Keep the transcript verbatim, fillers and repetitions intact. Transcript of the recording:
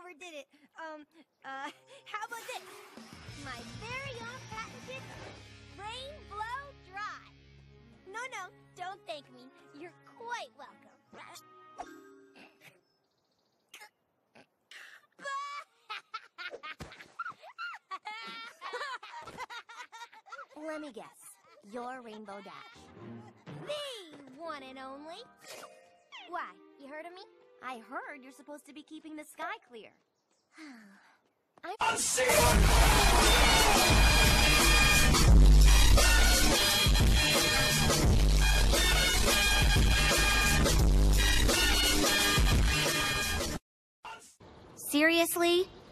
overdid it. Um, uh, how about this? My very own patented Rain Blow Dry. No, no, don't thank me. You're quite welcome. Let me guess. You're Rainbow Dash. The one and only. Why? You heard of me? I heard you're supposed to be keeping the sky clear. I'm... Seriously?